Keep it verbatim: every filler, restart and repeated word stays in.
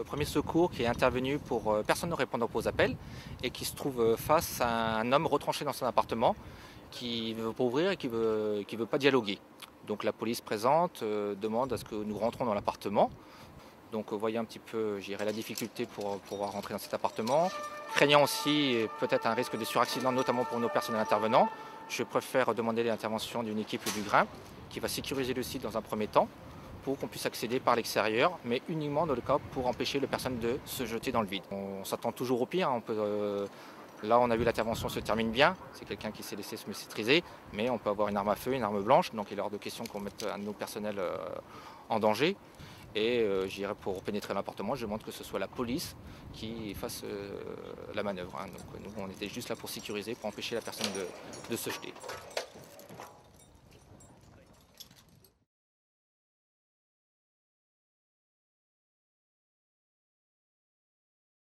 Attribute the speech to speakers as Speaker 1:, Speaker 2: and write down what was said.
Speaker 1: euh, premier secours qui est intervenu pour euh, personne ne répondant aux appels et qui se trouve euh, face à un homme retranché dans son appartement qui ne veut pas ouvrir et qui ne veut, qui veut pas dialoguer. Donc la police présente, euh, demande à ce que nous rentrons dans l'appartement. Donc vous voyez un petit peu, j'irai la difficulté pour pouvoir rentrer dans cet appartement. Craignant aussi peut-être un risque de suraccident, notamment pour nos personnels intervenants, je préfère demander l'intervention d'une équipe du Grimp qui va sécuriser le site dans un premier temps pour qu'on puisse accéder par l'extérieur, mais uniquement dans le cas pour empêcher les personnes de se jeter dans le vide. On s'attend toujours au pire. Hein. On peut, euh, là, on a vu l'intervention se termine bien. C'est quelqu'un qui s'est laissé se maîtriser, mais on peut avoir une arme à feu, une arme blanche. Donc il est hors de question qu'on mette un de nos personnels euh, en danger. Et euh, j'irai pour pénétrer l'appartement, je demande que ce soit la police qui fasse euh, la manœuvre. Hein. Donc nous, on était juste là pour sécuriser, pour empêcher la personne de, de se jeter.